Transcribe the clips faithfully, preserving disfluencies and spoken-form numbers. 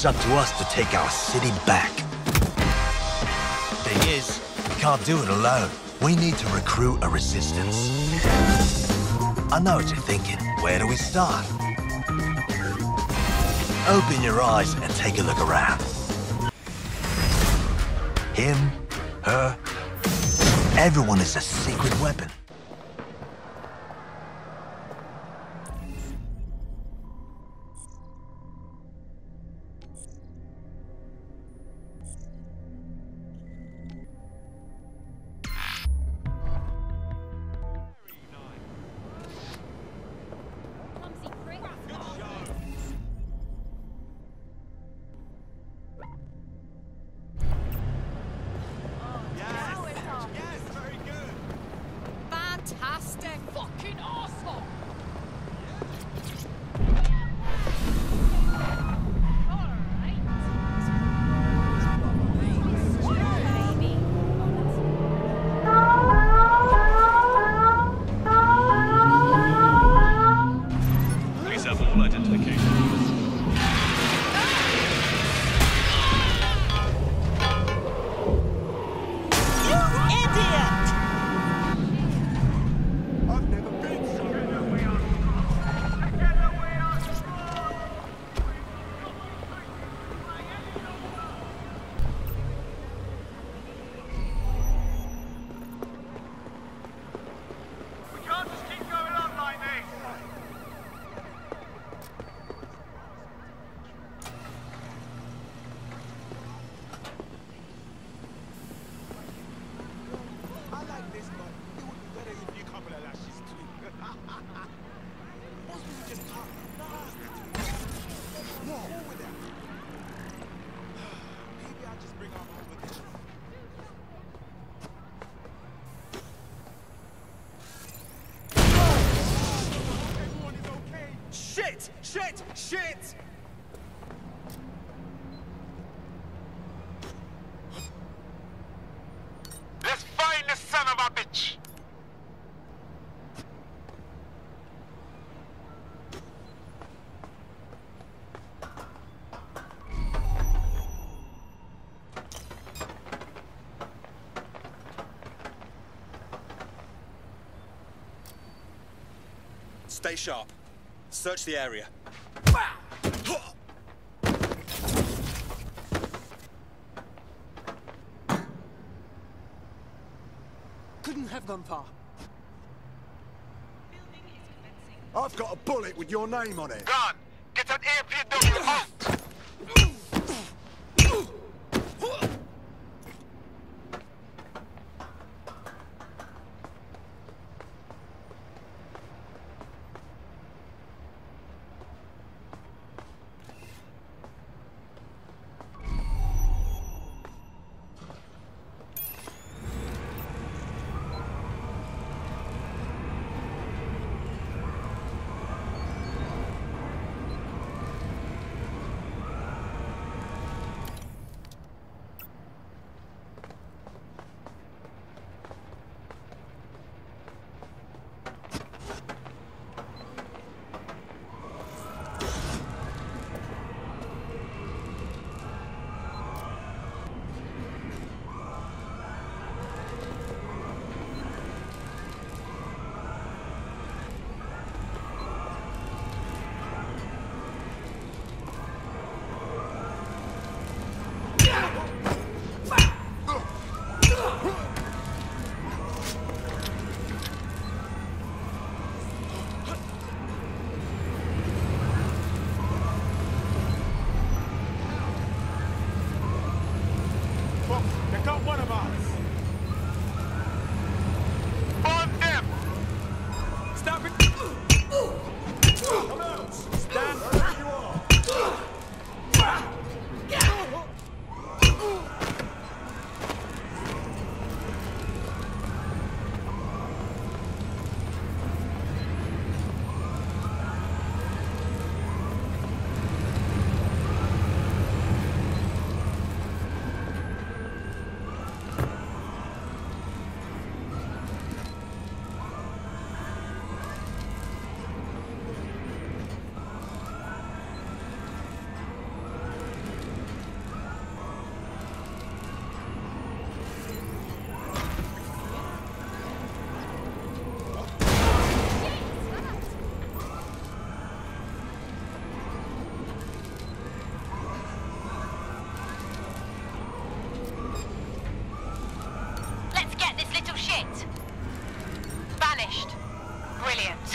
it's up to us to take our city back. Thing is, we can't do it alone. We need to recruit a resistance. I know what you're thinking. Where do we start? Open your eyes and take a look around. Him, her, everyone is a secret weapon. Fantastic! Fucking awesome! Please have all identification. Shit! Shit! Shit! Let's find the son of a bitch! Stay sharp. Search the area. Couldn't have gone far. I've got a bullet with your name on it. Gun! Get an A P W out! vanished. Brilliant.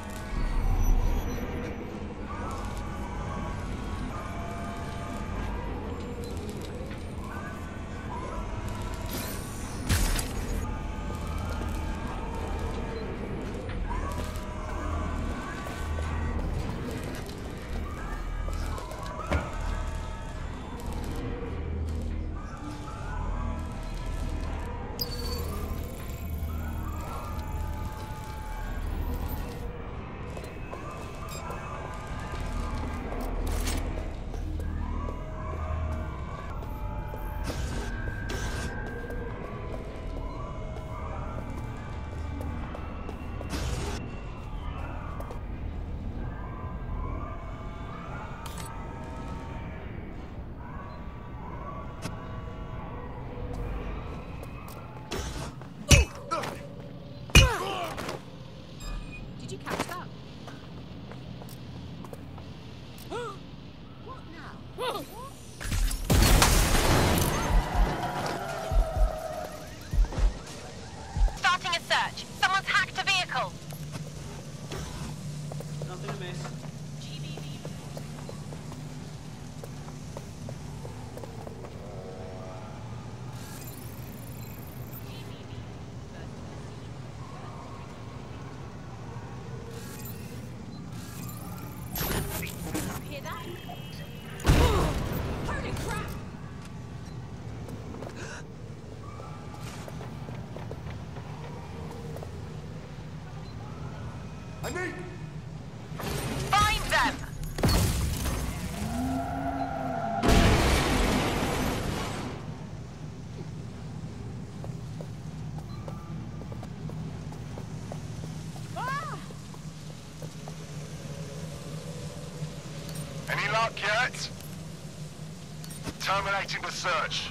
Did you catch that? What now? Starting a search. Someone's hacked a vehicle. Nothing amiss. G B V reporting. G B V. Hear that? Holy crap! I need... Find them! Ah! Any luck yet? Terminating the search.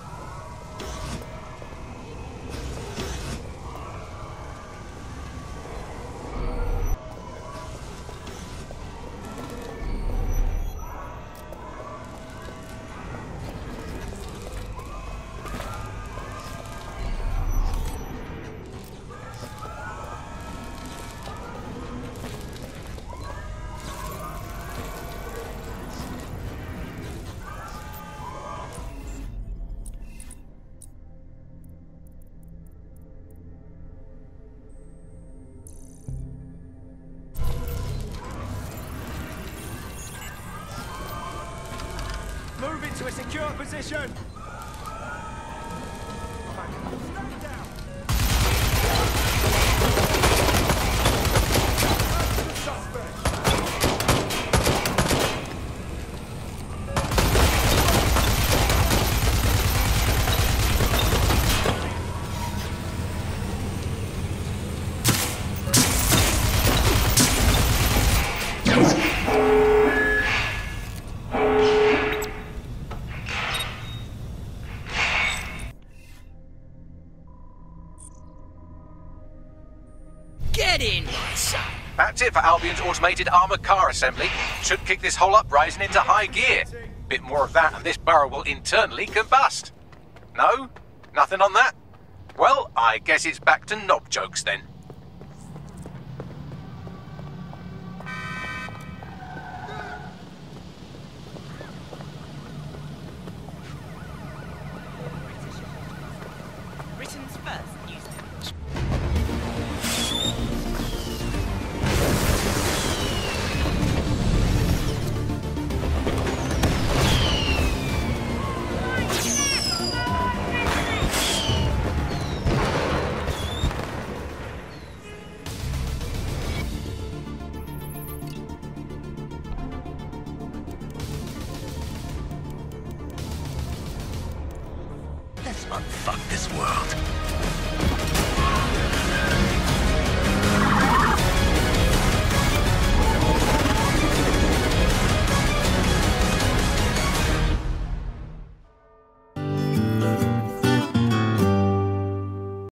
Move into a secure position. Get in, my son. That's it for Albion's automated armoured car assembly. Should kick this whole uprising into high gear. Bit more of that and this barrel will internally combust. No? Nothing on that? Well, I guess it's back to knob jokes then. Britain's first newspaper. Let's unfuck this world.